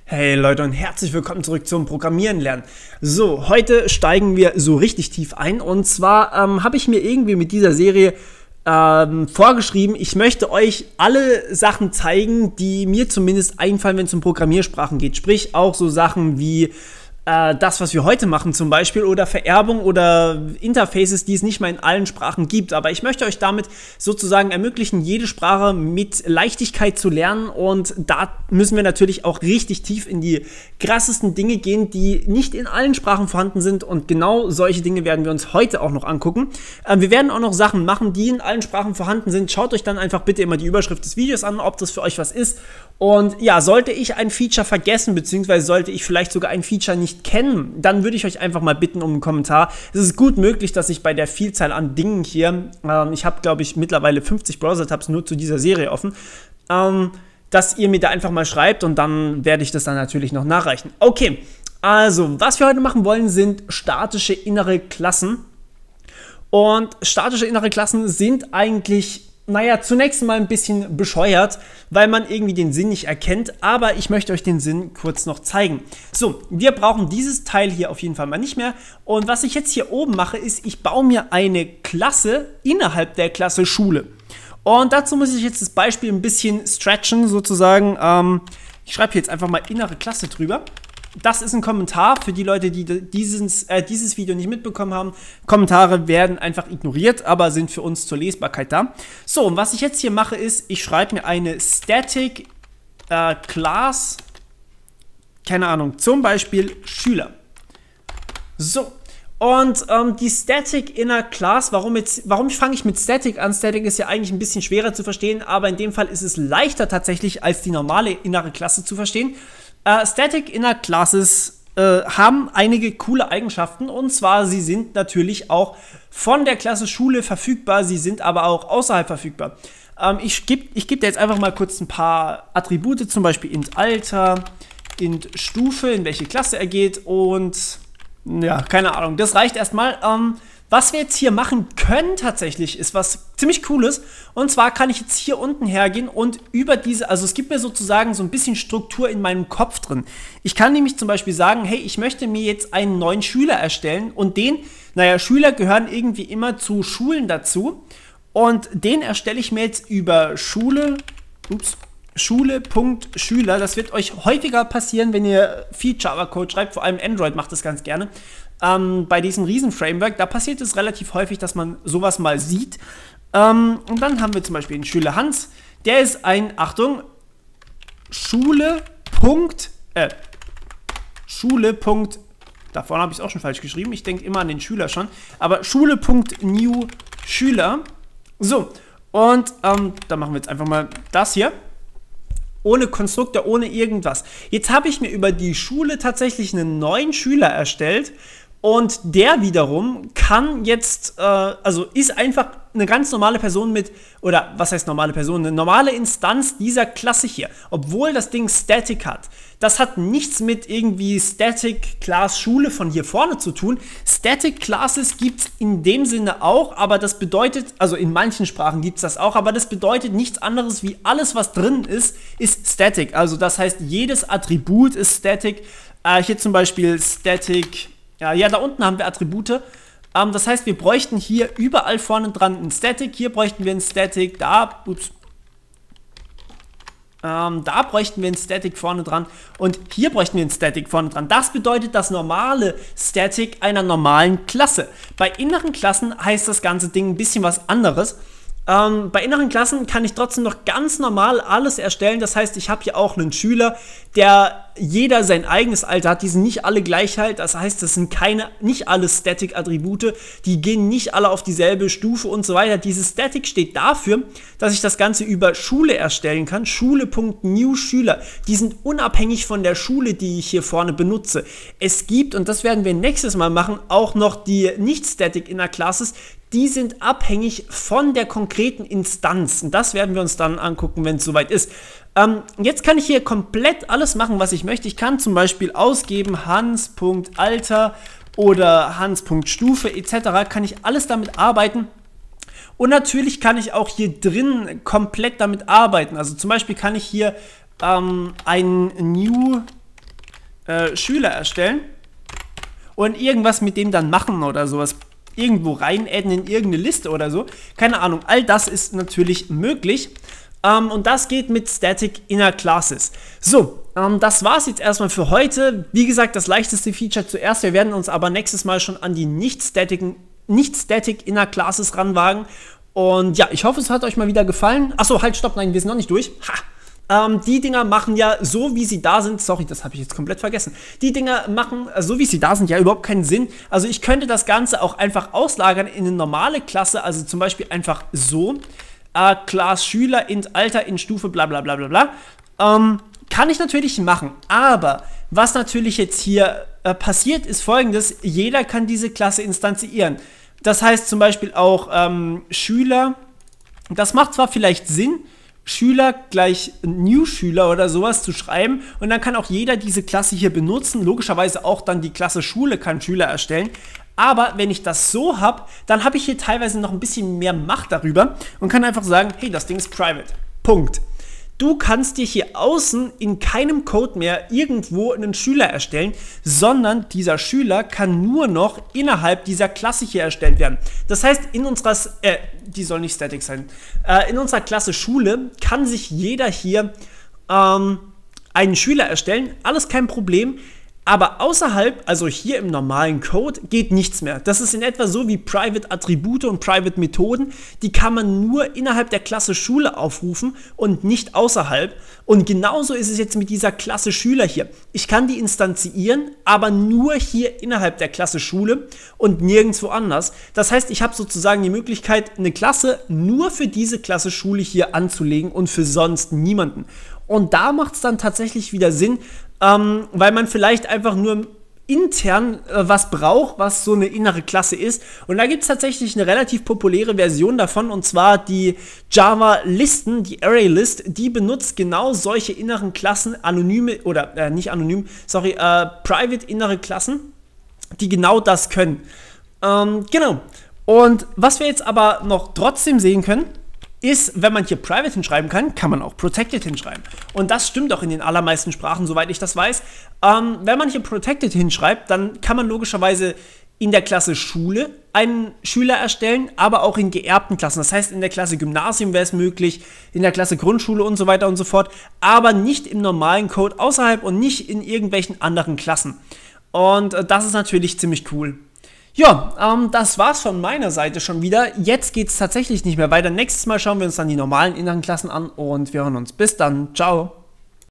Hey Leute und herzlich willkommen zurück zum Programmieren lernen. So, heute steigen wir so richtig tief ein und zwar habe ich mir irgendwie mit dieser Serie vorgeschrieben, ich möchte euch alle Sachen zeigen, die mir zumindest einfallen, wenn es um Programmiersprachen geht. Sprich auch so Sachen wie das, was wir heute machen zum Beispiel, oder Vererbung oder Interfaces, die es nicht mal in allen Sprachen gibt. Aber ich möchte euch damit sozusagen ermöglichen, jede Sprache mit Leichtigkeit zu lernen, und da müssen wir natürlich auch richtig tief in die krassesten Dinge gehen, die nicht in allen Sprachen vorhanden sind, und genau solche Dinge werden wir uns heute auch noch angucken. Wir werden auch noch Sachen machen, die in allen Sprachen vorhanden sind. Schaut euch dann einfach bitte immer die Überschrift des Videos an, ob das für euch was ist. Und ja, sollte ich ein Feature vergessen, beziehungsweise sollte ich vielleicht sogar ein Feature nicht kennen, dann würde ich euch einfach mal bitten um einen Kommentar. Es ist gut möglich, dass ich bei der Vielzahl an Dingen hier, ich habe glaube ich mittlerweile 50 Browser-Tabs nur zu dieser Serie offen, dass ihr mir da einfach mal schreibt, und dann werde ich das dann natürlich noch nachreichen. Okay, also was wir heute machen wollen, sind statische innere Klassen. Und statische innere Klassen sind eigentlich, naja, zunächst mal ein bisschen bescheuert, weil man irgendwie den Sinn nicht erkennt, aber ich möchte euch den Sinn kurz noch zeigen. So, wir brauchen dieses Teil hier auf jeden Fall mal nicht mehr, und was ich jetzt hier oben mache, ist, ich baue mir eine Klasse innerhalb der Klasse Schule. Und dazu muss ich jetzt das Beispiel ein bisschen stretchen, sozusagen. Ich schreibe hier jetzt einfach mal innere Klasse drüber. Das ist ein Kommentar für die Leute, die dieses Video nicht mitbekommen haben. Kommentare werden einfach ignoriert, aber sind für uns zur Lesbarkeit da. So, und was ich jetzt hier mache ist, ich schreibe mir eine Static Class, keine Ahnung, zum Beispiel Schüler. So, und die Static Inner Class, warum fange ich mit Static an? Static ist ja eigentlich ein bisschen schwerer zu verstehen, aber in dem Fall ist es leichter tatsächlich, als die normale innere Klasse zu verstehen. Static Inner Classes haben einige coole Eigenschaften, und zwar, sie sind natürlich auch von der Klasse Schule verfügbar, sie sind aber auch außerhalb verfügbar. Ich geb dir jetzt einfach mal kurz ein paar Attribute, zum Beispiel int Alter, int Stufe, in welche Klasse er geht, und ja, keine Ahnung, das reicht erstmal. Was wir jetzt hier machen können tatsächlich, ist was ziemlich Cooles, und zwar kann ich jetzt hier unten hergehen und über diese, also es gibt mir sozusagen so ein bisschen Struktur in meinem Kopf drin. Ich kann nämlich zum Beispiel sagen, hey, ich möchte mir jetzt einen neuen Schüler erstellen, und naja, Schüler gehören irgendwie immer zu Schulen dazu, und den erstelle ich mir jetzt über Schule.Schüler. Das wird euch häufiger passieren, wenn ihr viel Java-Code schreibt, vor allem Android macht das ganz gerne. Bei diesem Riesen-Framework, da passiert es relativ häufig, dass man sowas mal sieht. Und dann haben wir zum Beispiel den Schüler Hans, der ist ein, Achtung, Schule. Da vorne habe ich es auch schon falsch geschrieben, ich denke immer an den Schüler schon, aber Schule.new Schüler. So, und dann machen wir jetzt einfach mal das hier. Ohne Konstruktor, ohne irgendwas. Jetzt habe ich mir über die Schule tatsächlich einen neuen Schüler erstellt, und der wiederum kann jetzt, also ist einfach eine ganz normale Person oder was heißt normale Person? Eine normale Instanz dieser Klasse hier, obwohl das Ding Static hat. Das hat nichts mit irgendwie Static Class Schule von hier vorne zu tun. Static Classes gibt es in dem Sinne auch, aber das bedeutet, also in manchen Sprachen gibt es das auch, aber das bedeutet nichts anderes wie alles, was drin ist Static. Also das heißt, jedes Attribut ist Static. Hier zum Beispiel Static, ja, da unten haben wir Attribute. Das heißt, wir bräuchten hier überall vorne dran ein Static, hier bräuchten wir ein Static, da bräuchten wir ein Static vorne dran, und hier bräuchten wir ein Static vorne dran. Das bedeutet das normale Static einer normalen Klasse. Bei inneren Klassen heißt das ganze Ding ein bisschen was anderes. Bei inneren Klassen kann ich trotzdem noch ganz normal alles erstellen. Das heißt, ich habe hier auch einen Schüler, der jeder sein eigenes Alter hat. Die sind nicht alle gleich halt. Das heißt, das sind nicht alle Static-Attribute. Die gehen nicht alle auf dieselbe Stufe und so weiter. Dieses Static steht dafür, dass ich das Ganze über Schule erstellen kann. Schule.new Schüler. Die sind unabhängig von der Schule, die ich hier vorne benutze. Es gibt, und das werden wir nächstes Mal machen, auch noch die nicht-Static Inner Classes. Die sind abhängig von der konkreten Instanz. Und das werden wir uns dann angucken, wenn es soweit ist. Jetzt kann ich hier komplett alles machen, was ich möchte. Ich kann zum Beispiel ausgeben Hans.Alter oder Hans.Stufe etc. Kann ich alles damit arbeiten. Und natürlich kann ich auch hier drin komplett damit arbeiten. Also zum Beispiel kann ich hier ein New Schüler erstellen und irgendwas mit dem dann machen oder sowas. Irgendwo rein adden in irgendeine Liste oder so. Keine Ahnung, all das ist natürlich möglich. Und das geht mit Static Inner Classes. So, das war es jetzt erstmal für heute. Wie gesagt, das leichteste Feature zuerst. Wir werden uns aber nächstes Mal schon an die Nicht-Static Inner Classes ranwagen. Und ja, ich hoffe, es hat euch mal wieder gefallen. Achso, halt, stopp, nein, wir sind noch nicht durch. Die Dinger machen ja, so wie sie da sind, sorry, das habe ich jetzt komplett vergessen. Die Dinger machen, so wie sie da sind, ja überhaupt keinen Sinn. Also ich könnte das Ganze auch einfach auslagern in eine normale Klasse, also zum Beispiel einfach so. Class Schüler, int Alter, int Stufe, bla bla bla bla bla. Kann ich natürlich machen, aber was natürlich jetzt hier passiert, ist folgendes: Jeder kann diese Klasse instanzieren. Das heißt zum Beispiel auch Schüler, das macht zwar vielleicht Sinn, Schüler gleich New Schüler oder sowas zu schreiben, und dann kann auch jeder diese Klasse hier benutzen, logischerweise auch dann die Klasse Schule kann Schüler erstellen. Aber wenn ich das so habe, dann habe ich hier teilweise noch ein bisschen mehr Macht darüber und kann einfach sagen, hey, das Ding ist private. Punkt. Du kannst dir hier außen in keinem Code mehr irgendwo einen Schüler erstellen, sondern dieser Schüler kann nur noch innerhalb dieser Klasse hier erstellt werden. Das heißt, in unserer, die soll nicht static sein, in unserer Klasse Schule kann sich jeder hier einen Schüler erstellen, alles kein Problem. Aber außerhalb, also hier im normalen Code, geht nichts mehr. Das ist in etwa so wie Private Attribute und Private Methoden. Die kann man nur innerhalb der Klasse Schule aufrufen und nicht außerhalb. Und genauso ist es jetzt mit dieser Klasse Schüler hier. Ich kann die instanzieren, aber nur hier innerhalb der Klasse Schule und nirgendwo anders. Das heißt, ich habe sozusagen die Möglichkeit, eine Klasse nur für diese Klasse Schule hier anzulegen und für sonst niemanden. Und da macht es dann tatsächlich wieder Sinn, weil man vielleicht einfach nur intern was braucht, was so eine innere Klasse ist. Und da gibt es tatsächlich eine relativ populäre Version davon, und zwar die Java-Listen, die Array-List, die benutzt genau solche inneren Klassen, anonyme, oder nicht anonym, sorry, private innere Klassen, die genau das können. Genau. Und was wir jetzt aber noch trotzdem sehen können, ist, wenn man hier Private hinschreiben kann, kann man auch Protected hinschreiben. Und das stimmt auch in den allermeisten Sprachen, soweit ich das weiß. Wenn man hier Protected hinschreibt, dann kann man logischerweise in der Klasse Schule einen Schüler erstellen, aber auch in geerbten Klassen. Das heißt, in der Klasse Gymnasium wäre es möglich, in der Klasse Grundschule und so weiter und so fort, aber nicht im normalen Code außerhalb und nicht in irgendwelchen anderen Klassen. Und das ist natürlich ziemlich cool. Ja, das war's von meiner Seite schon wieder. Jetzt geht's tatsächlich nicht mehr weiter. Nächstes Mal schauen wir uns dann die normalen inneren Klassen an und wir hören uns. Bis dann. Ciao.